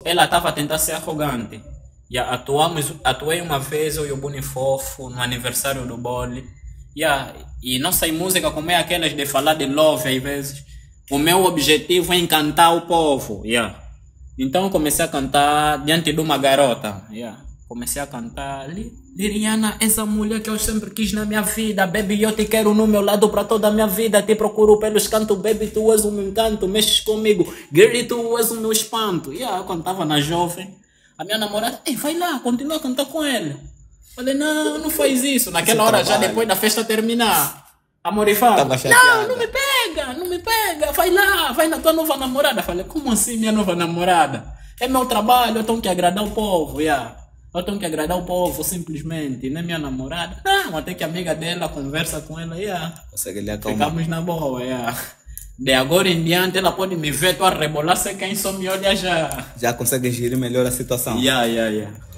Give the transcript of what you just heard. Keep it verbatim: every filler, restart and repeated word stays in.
ela estava a tentar ser arrogante. Yeah, atuamos, atuei uma vez, eu e o Bonifofo, no aniversário do Bole. Yeah, e nossa música, como é aquelas de falar de love às vezes, o meu objetivo é encantar o povo. Yeah. Então eu comecei a cantar diante de uma garota. Yeah. Comecei a cantar, Liriana, essa mulher que eu sempre quis na minha vida, baby, eu te quero no meu lado pra toda a minha vida, te procuro pelos cantos, baby, tu és o meu encanto, mexes comigo, girl, tu és o meu espanto. E yeah, eu cantava na jovem, a minha namorada, ei, vai lá, continua a cantar com ele. Falei, não, não faz isso. Naquela hora, já depois da festa terminar, a Morifá, não, não me pega, não me pega, vai lá, vai na tua nova namorada. Falei, como assim minha nova namorada? É meu trabalho, eu tenho que agradar o povo, yeah. Eu tenho que agradar o povo, simplesmente, não é minha namorada. Não, até que a amiga dela conversa com ela, yeah. Consegue lhe acalmar. Ficamos na boa, yeah. De agora em diante, ela pode me ver, tu a rebolar, sei quem só me olha já. Já consegue gerir melhor a situação. Yeah, yeah, yeah.